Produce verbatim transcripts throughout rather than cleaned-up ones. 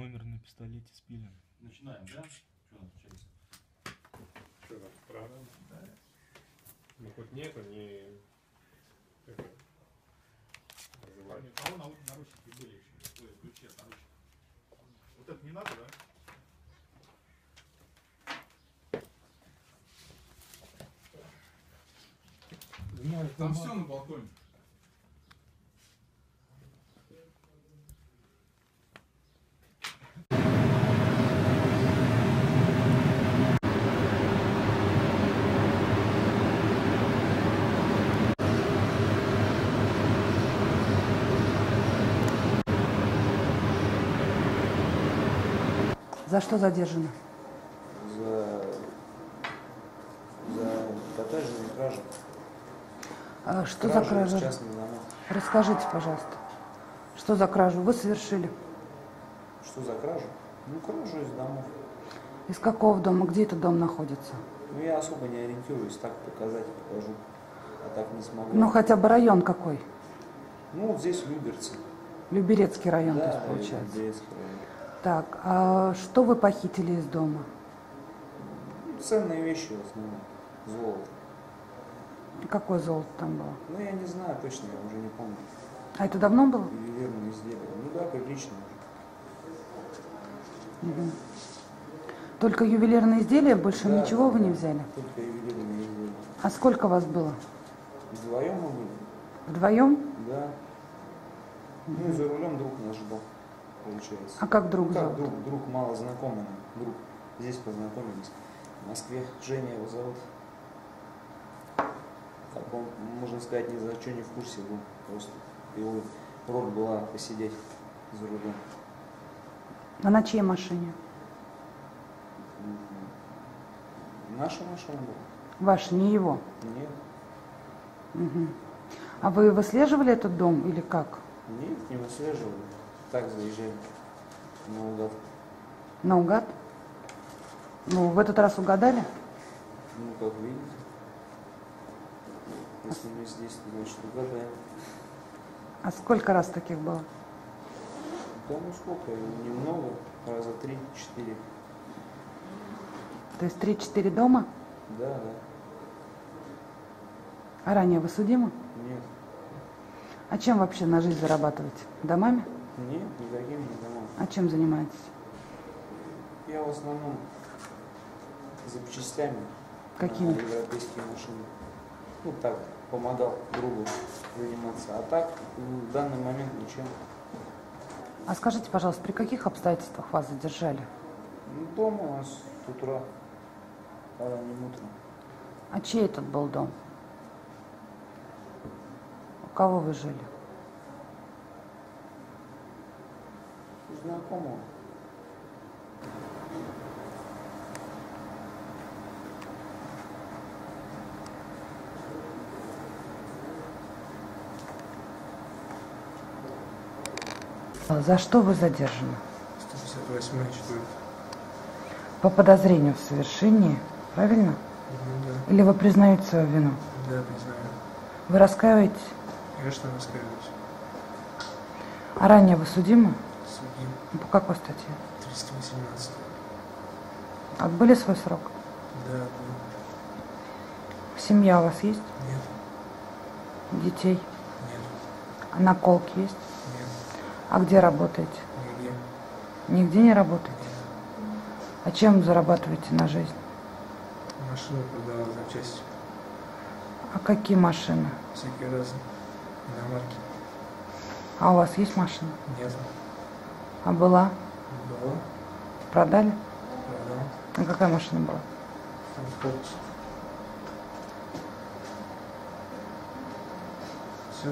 номер на пистолете спилен. Начинаем, да? Что у нас получается? Что там, программа? Да. Ну хоть нету, не... Это... У кого наручники были еще? Ой, ключи от наручников. Вот это не надо, да? Там все на балконе. За что задержаны? За, за кражу и кражу. А что Кражу за кража? из частных домов. Расскажите, пожалуйста, что за кражу вы совершили? Что за кражу? Ну, кражу из домов. Из какого дома? Где этот дом находится? Ну, я особо не ориентируюсь, так показать покажу. А так не смогу. Ну, хотя бы район какой? Ну, вот здесь Люберцы. Люберецкий район, Да, то есть, получается. Люберецкий район. Так, а что вы похитили из дома? Ну, ценные вещи в основном. Золото. Какое золото там было? Ну, я не знаю точно, я уже не помню. А это давно было? Ювелирные изделия. Ну да, прилично уже. Угу. Только ювелирные изделия, больше Да, ничего да, вы не да. взяли? Только ювелирные изделия. А сколько вас было? Вдвоем мы были? Вдвоем? Да. Ну и за рулем друг наш был, получается. А как друг Ну, как зовут? друг, друг мало знакомый нам, друг. Здесь познакомились. В Москве Женя его зовут. Так он, можно сказать, ни за что не в курсе был. Просто его роль была посидеть за рулем. А на чьей машине? Наша машина была? Ваша, не его? Нет. Угу. А вы выслеживали этот дом или как? Нет, не выслеживали. Так заезжали. Наугад. Наугад? Ну, в этот раз угадали? Ну, как видите. Если мы здесь, то значит угадаем. А сколько раз таких было? Да ну сколько? Немного. Раза три-четыре. То есть три-четыре дома? Да, да. А ранее вы судимы? Нет. А чем вообще на жизнь зарабатываете? Домами? Нет, никаким не домой. А чем занимаетесь? Я в основном запчастями. Какими? На европейские машины. Ну так, помогал другу заниматься. А так, в данный момент ничем. А скажите, пожалуйста, при каких обстоятельствах вас задержали? Ну, дома у нас с утра, ранним утром. А чей этот был дом? У кого вы жили? У знакомого. За что вы задержаны? сто пятьдесят восьмая четвертая. По подозрению в совершении, правильно? Ну, да. Или вы признаете свою вину? Да, признаю. Вы раскаиваетесь? Конечно, раскаиваюсь. А ранее вы судимы? Судим. По какой статье? триста восемнадцать. Отбыли свой срок? Да, да. Семья у вас есть? Нет. Детей? Нет. А наколки есть? Нет. А где работаете? Нигде. Нигде не работаете? А чем зарабатываете на жизнь? Машину продавал запчасти. А какие машины? Всякие разные. Иномарки. А у вас есть машина? Нет. А была? Была. Продали? Продал. А какая машина была? Фокус. Все.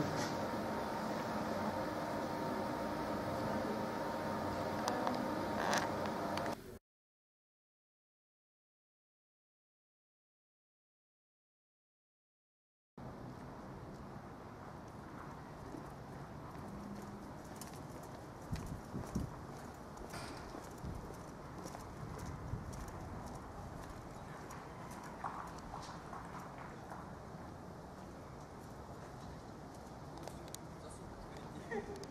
Thank you.